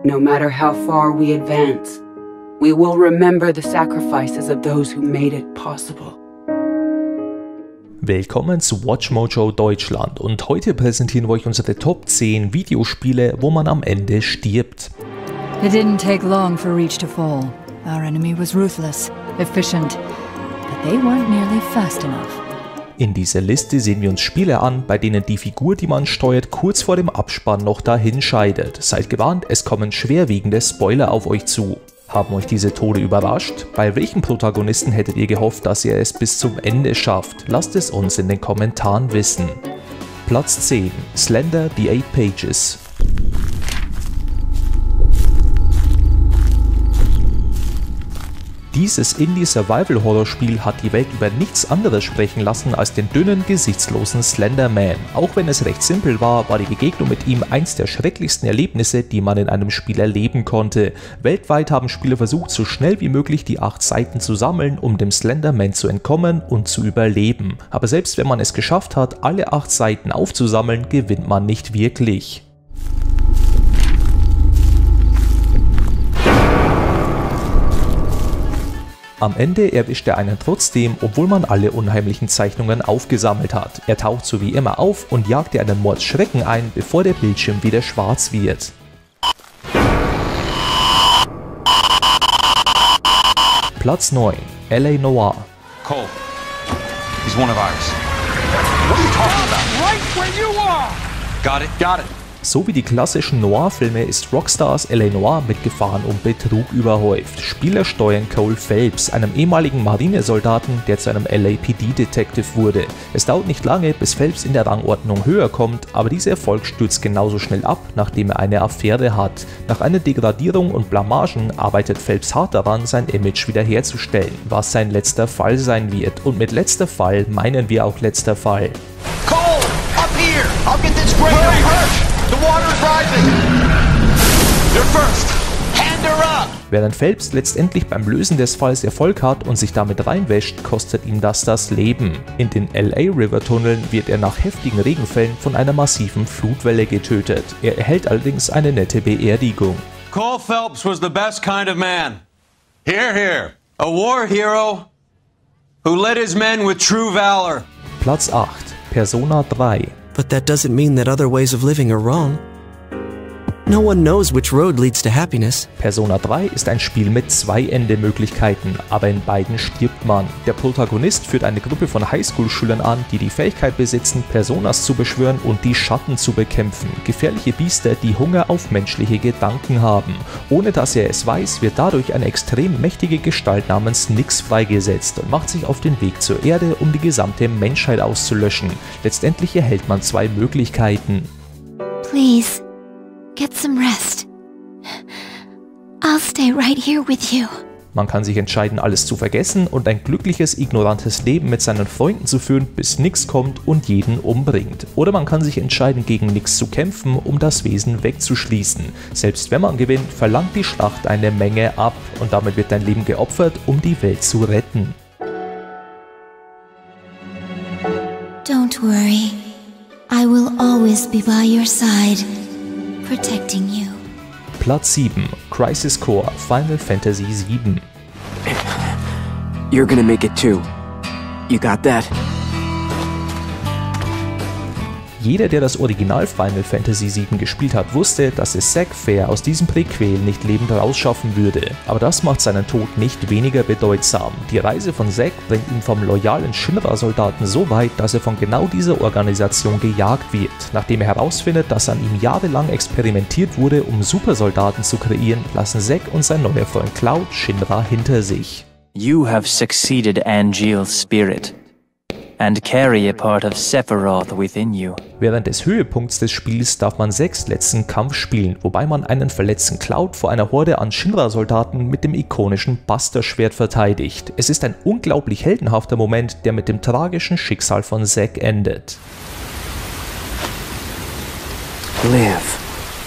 No matter how far we advance, we will remember the sacrifices of those who made it possible. Willkommen zu WatchMojo Deutschland und heute präsentieren wir euch unsere Top 10 Videospiele, wo man am Ende stirbt. It didn't take long for Reach to fall. Our enemy was ruthless, efficient, but they weren't nearly fast enough. In dieser Liste sehen wir uns Spiele an, bei denen die Figur, die man steuert, kurz vor dem Abspann noch dahin scheidet. Seid gewarnt, es kommen schwerwiegende Spoiler auf euch zu. Haben euch diese Tode überrascht? Bei welchen Protagonisten hättet ihr gehofft, dass ihr es bis zum Ende schafft? Lasst es uns in den Kommentaren wissen. Platz 10. Slender: The Eight Pages. Dieses Indie-Survival-Horror-Spiel hat die Welt über nichts anderes sprechen lassen als den dünnen, gesichtslosen Slenderman. Auch wenn es recht simpel war, war die Begegnung mit ihm eins der schrecklichsten Erlebnisse, die man in einem Spiel erleben konnte. Weltweit haben Spieler versucht, so schnell wie möglich die 8 Seiten zu sammeln, um dem Slenderman zu entkommen und zu überleben. Aber selbst wenn man es geschafft hat, alle 8 Seiten aufzusammeln, gewinnt man nicht wirklich. Am Ende erwischt er einen trotzdem, obwohl man alle unheimlichen Zeichnungen aufgesammelt hat. Er taucht so wie immer auf und jagt dir einen Mordsschrecken ein, bevor der Bildschirm wieder schwarz wird. Platz 9. L.A. Noire. Cole, he's one of ours. What are you talking about? Right where you are! Got it, got it. So wie die klassischen Noir-Filme ist Rockstars L.A. Noire mit Gefahren und Betrug überhäuft. Spieler steuern Cole Phelps, einem ehemaligen Marinesoldaten, der zu einem LAPD-Detective wurde. Es dauert nicht lange, bis Phelps in der Rangordnung höher kommt, aber dieser Erfolg stürzt genauso schnell ab, nachdem er eine Affäre hat. Nach einer Degradierung und Blamagen arbeitet Phelps hart daran, sein Image wiederherzustellen, was sein letzter Fall sein wird. Und mit letzter Fall meinen wir auch letzter Fall. Cole, up here! I'll get this crane up. The water is rising! You're first! Hand her up! Während Phelps letztendlich beim Lösen des Falls Erfolg hat und sich damit reinwäscht, kostet ihm das Leben. In den LA River Tunneln wird er nach heftigen Regenfällen von einer massiven Flutwelle getötet. Er erhält allerdings eine nette Beerdigung. Cole Phelps was the best kind of man. Here, here. A war hero who led his men with true valor. Platz 8. Persona 3. But that doesn't mean that other ways of living are wrong. No one knows which road leads to happiness. Persona 3 ist ein Spiel mit 2 Endemöglichkeiten, aber in beiden stirbt man. Der Protagonist führt eine Gruppe von Highschool-Schülern an, die die Fähigkeit besitzen, Personas zu beschwören und die Schatten zu bekämpfen. Gefährliche Biester, die Hunger auf menschliche Gedanken haben. Ohne dass er es weiß, wird dadurch eine extrem mächtige Gestalt namens Nyx freigesetzt und macht sich auf den Weg zur Erde, um die gesamte Menschheit auszulöschen. Letztendlich erhält man 2 Möglichkeiten. Please. Get some rest. I'll stay right here with you. Man kann sich entscheiden, alles zu vergessen und ein glückliches, ignorantes Leben mit seinen Freunden zu führen, bis Nyx kommt und jeden umbringt. Oder man kann sich entscheiden, gegen Nyx zu kämpfen, um das Wesen wegzuschließen. Selbst wenn man gewinnt, verlangt die Schlacht eine Menge ab und damit wird dein Leben geopfert, um die Welt zu retten. Don't worry. I will always be by your side. Protecting you. Platz 7. Crisis Core Final Fantasy VII. You're gonna make it too. You got that? Jeder, der das Original Final Fantasy VII gespielt hat, wusste, dass es Zack Fair aus diesem Prequel nicht lebend rausschaffen würde. Aber das macht seinen Tod nicht weniger bedeutsam. Die Reise von Zack bringt ihn vom loyalen Shinra-Soldaten so weit, dass er von genau dieser Organisation gejagt wird. Nachdem er herausfindet, dass an ihm jahrelang experimentiert wurde, um Supersoldaten zu kreieren, lassen Zack und sein neuer Freund Cloud Shinra hinter sich. You have succeeded Angeal's spirit. And carry a part of Sephiroth within you. Während des Höhepunkts des Spiels darf man Zacks letzten Kampf spielen, wobei man einen verletzten Cloud vor einer Horde an Shinra-Soldaten mit dem ikonischen Buster-Schwert verteidigt. Es ist ein unglaublich heldenhafter Moment, der mit dem tragischen Schicksal von Zack endet. Live.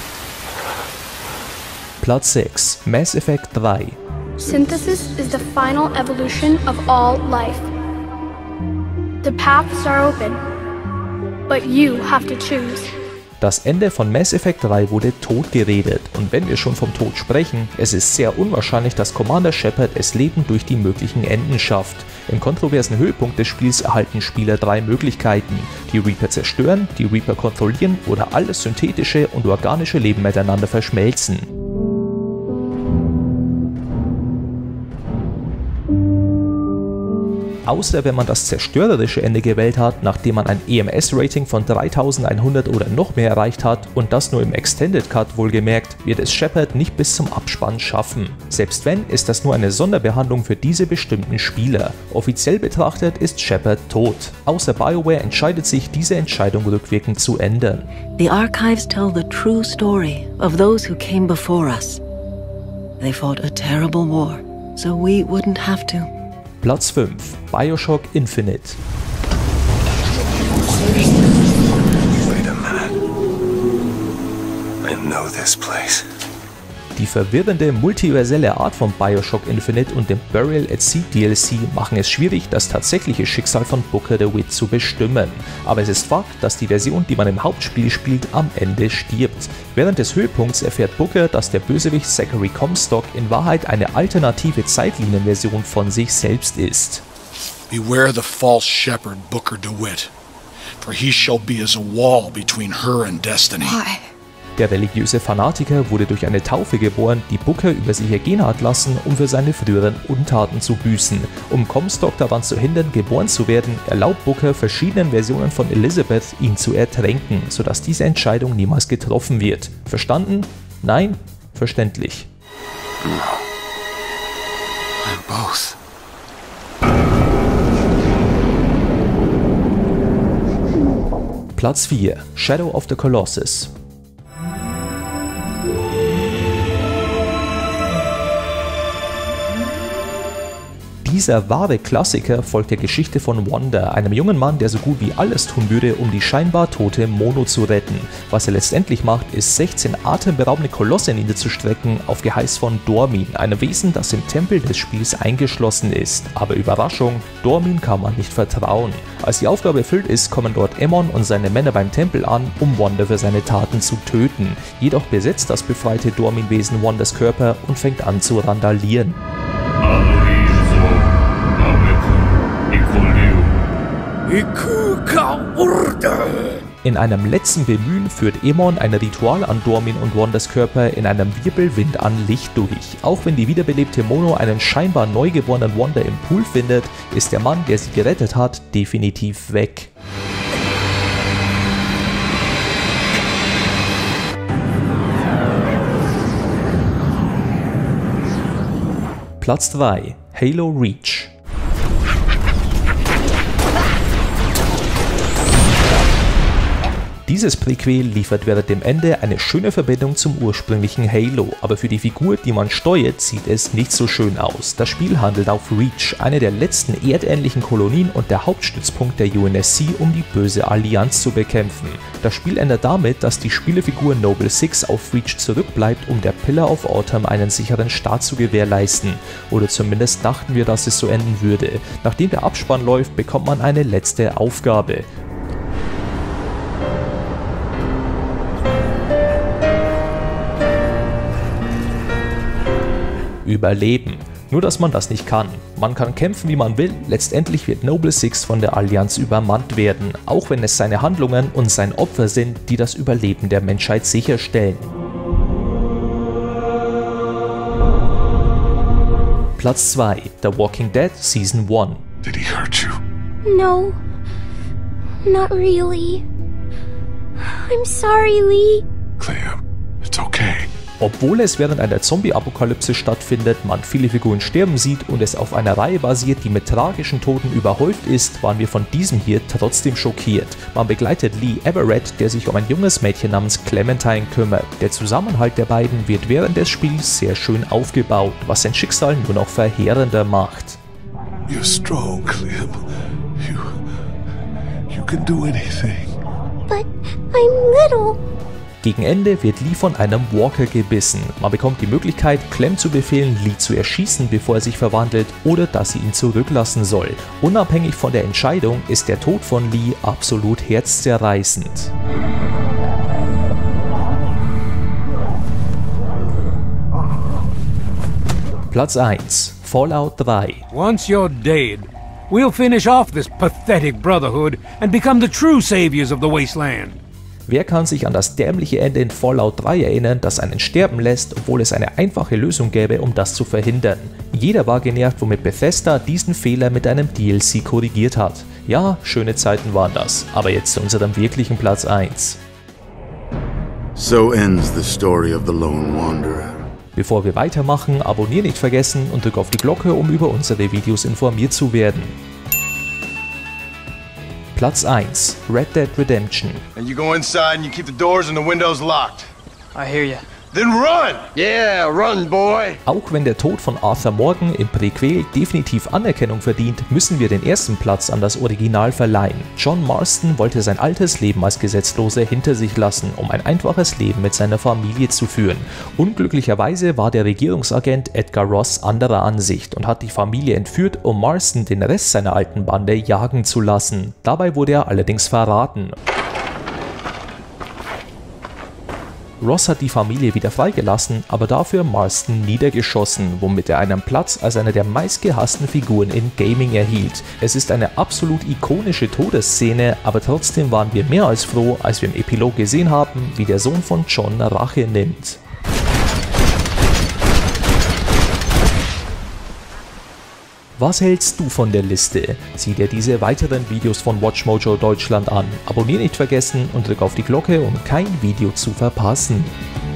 Platz 6. Mass Effect 3. Synthesis is the final evolution of all life. The paths are open, but you have to choose. Das Ende von Mass Effect 3 wurde totgeredet und wenn wir schon vom Tod sprechen, es ist sehr unwahrscheinlich, dass Commander Shepard es lebend durch die möglichen Enden schafft. Im kontroversen Höhepunkt des Spiels erhalten Spieler 3 Möglichkeiten: die Reaper zerstören, die Reaper kontrollieren oder alles synthetische und organische Leben miteinander verschmelzen. Außer wenn man das zerstörerische Ende gewählt hat, nachdem man ein EMS-Rating von 3100 oder noch mehr erreicht hat und das nur im Extended Cut wohlgemerkt, wird es Shepard nicht bis zum Abspann schaffen. Selbst wenn, ist das nur eine Sonderbehandlung für diese bestimmten Spieler. Offiziell betrachtet ist Shepard tot. Außer BioWare entscheidet sich, diese Entscheidung rückwirkend zu ändern. The archives tell the true story of those who came before us. They fought a terrible war, so we wouldn't have to. Platz 5. Bioshock Infinite. Wait a minute. I know this place. Die verwirrende multiverselle Art von Bioshock Infinite und dem Burial at Sea DLC machen es schwierig, das tatsächliche Schicksal von Booker DeWitt zu bestimmen. Aber es ist Fakt, dass die Version, die man im Hauptspiel spielt, am Ende stirbt. Während des Höhepunkts erfährt Booker, dass der Bösewicht Zachary Comstock in Wahrheit eine alternative Zeitlinienversion von sich selbst ist. Beware the false shepherd Booker DeWitt, for he shall be as a wall between her and destiny. Why? Der religiöse Fanatiker wurde durch eine Taufe geboren, die Booker über sich ergehen hat lassen, um für seine früheren Untaten zu büßen. Um Comstock daran zu hindern, geboren zu werden, erlaubt Booker verschiedenen Versionen von Elizabeth, ihn zu ertränken, sodass diese Entscheidung niemals getroffen wird. Verstanden? Nein? Verständlich. No. I'm both. Platz 4. Shadow of the Colossus. Dieser wahre Klassiker folgt der Geschichte von Wanda, einem jungen Mann, der so gut wie alles tun würde, um die scheinbar tote Mono zu retten. Was er letztendlich macht, ist 16 atemberaubende Kolosse niederzustrecken, auf Geheiß von Dormin, einem Wesen, das im Tempel des Spiels eingeschlossen ist. Aber Überraschung, Dormin kann man nicht vertrauen. Als die Aufgabe erfüllt ist, kommen dort Aemon und seine Männer beim Tempel an, um Wanda für seine Taten zu töten. Jedoch besetzt das befreite Dormin-Wesen Wandas Körper und fängt an zu randalieren. In einem letzten Bemühen führt Aemon ein Ritual an Dormin und Wandas Körper in einem Wirbelwind an Licht durch. Auch wenn die wiederbelebte Mono einen scheinbar neugeborenen Wanda im Pool findet, ist der Mann, der sie gerettet hat, definitiv weg. Platz 3. Halo Reach. Dieses Prequel liefert während dem Ende eine schöne Verbindung zum ursprünglichen Halo, aber für die Figur, die man steuert, sieht es nicht so schön aus. Das Spiel handelt auf Reach, eine der letzten erdähnlichen Kolonien und der Hauptstützpunkt der UNSC, um die böse Allianz zu bekämpfen. Das Spiel endet damit, dass die Spielfigur Noble Six auf Reach zurückbleibt, um der Pillar of Autumn einen sicheren Start zu gewährleisten. Oder zumindest dachten wir, dass es so enden würde. Nachdem der Abspann läuft, bekommt man eine letzte Aufgabe. Überleben. Nur dass man das nicht kann. Man kann kämpfen wie man will, letztendlich wird Noble Six von der Allianz übermannt werden, auch wenn es seine Handlungen und sein Opfer sind, die das Überleben der Menschheit sicherstellen. Platz 2. The Walking Dead Season 1. Did he hurt you? No, not really. I'm sorry, Lee. Clem, it's okay. Obwohl es während einer Zombie-Apokalypse stattfindet, man viele Figuren sterben sieht und es auf einer Reihe basiert, die mit tragischen Toten überhäuft ist, waren wir von diesem hier trotzdem schockiert. Man begleitet Lee Everett, der sich um ein junges Mädchen namens Clementine kümmert. Der Zusammenhalt der beiden wird während des Spiels sehr schön aufgebaut, was sein Schicksal nur noch verheerender macht. You're strong, Clem. You can do anything. But I'm little. Gegen Ende wird Lee von einem Walker gebissen. Man bekommt die Möglichkeit, Clem zu befehlen, Lee zu erschießen, bevor er sich verwandelt, oder dass sie ihn zurücklassen soll. Unabhängig von der Entscheidung ist der Tod von Lee absolut herzzerreißend. Platz 1. Fallout 3. Once you're dead, we'll finish off this pathetic brotherhood and become the true saviors of the wasteland. Wer kann sich an das dämliche Ende in Fallout 3 erinnern, das einen sterben lässt, obwohl es eine einfache Lösung gäbe, um das zu verhindern? Jeder war genervt, womit Bethesda diesen Fehler mit einem DLC korrigiert hat. Ja, schöne Zeiten waren das, aber jetzt zu unserem wirklichen Platz 1. So ends the story of the Lone Wanderer. Bevor wir weitermachen, abonnieren nicht vergessen und drück auf die Glocke, um über unsere Videos informiert zu werden. Platz 1. Red Dead Redemption. And you go inside and you keep the doors and the windows locked. I hear you. Then run! Yeah, run, boy! Auch wenn der Tod von Arthur Morgan im Prequel definitiv Anerkennung verdient, müssen wir den ersten Platz an das Original verleihen. John Marston wollte sein altes Leben als Gesetzloser hinter sich lassen, um ein einfaches Leben mit seiner Familie zu führen. Unglücklicherweise war der Regierungsagent Edgar Ross anderer Ansicht und hat die Familie entführt, um Marston den Rest seiner alten Bande jagen zu lassen. Dabei wurde er allerdings verraten. Ross hat die Familie wieder freigelassen, aber dafür Marston niedergeschossen, womit er einen Platz als einer der meistgehassten Figuren in Gaming erhielt. Es ist eine absolut ikonische Todesszene, aber trotzdem waren wir mehr als froh, als wir im Epilog gesehen haben, wie der Sohn von John Rache nimmt. Was hältst du von der Liste? Sieh dir diese weiteren Videos von WatchMojo Deutschland an, abonniere nicht vergessen und drück auf die Glocke, um kein Video zu verpassen.